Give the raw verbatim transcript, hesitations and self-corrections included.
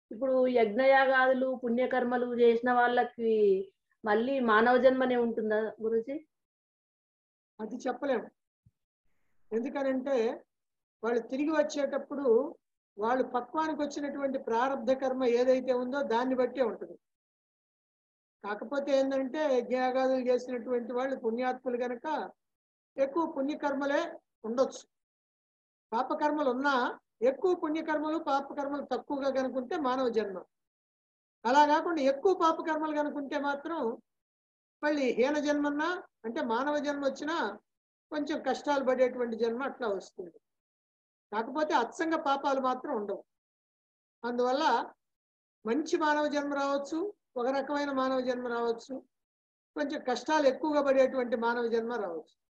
ఇప్పుడు యజ్ఞయాగాదులు, పుణ్యకర్మలు జేసిన వాళ్ళకి మళ్ళీ మానవ జన్మనే ఉంటుందా గురూజీ? అది చెప్పలేము. ఎందుకనంటే వాళ్ళు తిరిగి వచ్చేటప్పుడు వాళ్ళు పక్వానికి వచ్చినటువంటి ప్రారంధ కర్మ ఏదైతే ఉందో దాన్ని బట్టే ఉంటుంది. కాకపోతే ఏంటంటే యజ్ఞయాగాదులు చేసినటువంటి వాళ్ళు పుణ్యాత్ములు గనక ఎక్కువ పుణ్యకర్మలే ఉండొచ్చు. పాపకర్మలు ఉన్నా ఎక్కువ పుణ్యకర్మలు పాపకర్మలు తక్కువగా కనుకుంటే మానవ జన్మ. అలా కాకుండా ఎక్కువ పాపకర్మలు కనుకుంటే మాత్రం మళ్ళీ హీన జన్మన్నా అంటే మానవ జన్మ వచ్చినా కొంచెం కష్టాలు పడేటువంటి జన్మ అట్లా వస్తుంది. కాకపోతే అత్సంగ పాపాలు మాత్రం ఉండవు. అందువల్ల మంచి మానవ జన్మ రావచ్చు, ఒక రకమైన మానవ జన్మ రావచ్చు, కొంచెం కష్టాలు ఎక్కువగా పడేటువంటి మానవ జన్మ రావచ్చు.